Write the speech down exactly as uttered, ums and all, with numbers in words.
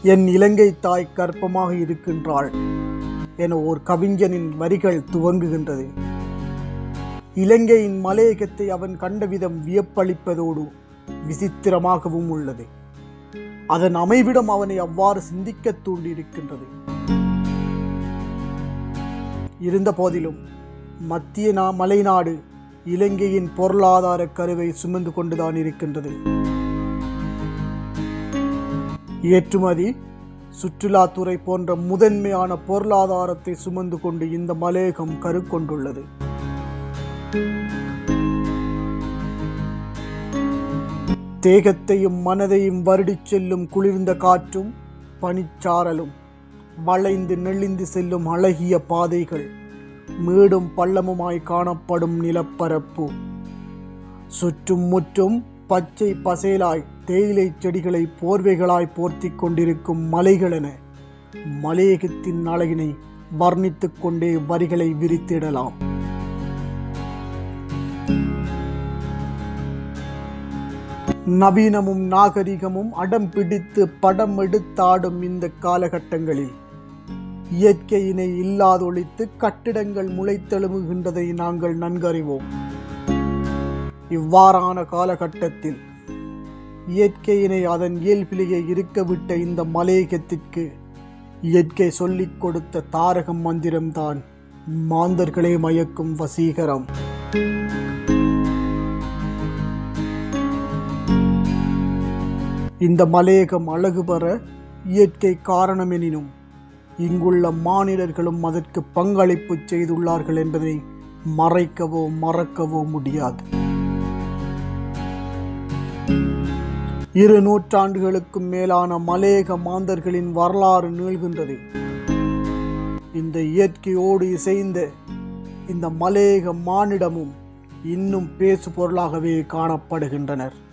என் இலங்கை தாய் கற்பமாக இருக்கின்றாள் என ஓர் கவிஞனின் வரிகள் துவங்குகின்றது. இலங்கையின் மலையகத்தை அவன் கண்ட விதம் வியப்பளிப்பதோடு விசித்திரமாகவும் உள்ளது. அதன் அமைவிடம் அவனை அவ்வாறு சிந்திக்க தூண்டியிருக்கின்றது. இருந்த போதிலும் மத்திய நா மலைநாடு இலங்கையின் பொருளாதார கருவை சுமந்து கொண்டுதான் இருக்கின்றது. ஏற்றுமதி, சுற்றுலாத்துறை போன்ற முதன்மையான பொருளாதாரத்தை சுமந்து கொண்டு இந்த மலையகம் கரு கொண்டுள்ளது. தேகத்தையும் மனதையும் வருடிச் செல்லும் குளிர்ந்த காற்றும் பனிச்சாரலும், வளைந்து நெளிந்து செல்லும் அழகிய பாதைகள், மேடும் பள்ளமுமாய் காணப்படும் நிலப்பரப்பு, சுற்றும் முற்றும் பச்சை பசேலாய் தேயிலை செடிகளை போர்வைகளாய் போர்த்தி கொண்டிருக்கும் மலைகள் என மலையகத்தின் அழகினை வர்ணித்துக் கொண்டே வரிகளை விரித்திடலாம். நவீனமும் நாகரிகமும் அடம் பிடித்து படம் எடுத்தாடும் இந்த காலகட்டங்களில் இயற்கையினை இல்லாதொழித்து கட்டிடங்கள் முளைத்தெழுமுகின்றதை நாங்கள் நன்கறிவோம். இவ்வாறான காலகட்டத்தில் இயற்கையினை அதன் இயல்பிலேயே இருக்கவிட்ட இந்த மலையகத்திற்கு இயற்கை சொல்லிக் கொடுத்த தாரக மந்திரம்தான் மாந்தர்களை மயக்கும் வசீகரம். இந்த மலையகம் அழகு பெற இயற்கை காரணம் எனினும் இங்குள்ள மானிடர்களும் அதற்கு பங்களிப்பு செய்துள்ளார்கள் என்பதை மறைக்கவோ மறக்கவோ முடியாது. இரு நூற்றாண்டுகளுக்கும் மேலான மலையக மாந்தர்களின் வரலாறு நீள்கின்றது. இந்த இயற்கையோடு இசைந்த இந்த மலையக மானிடமும் இன்னும் பேசு பொருளாகவே காணப்படுகின்றனர்.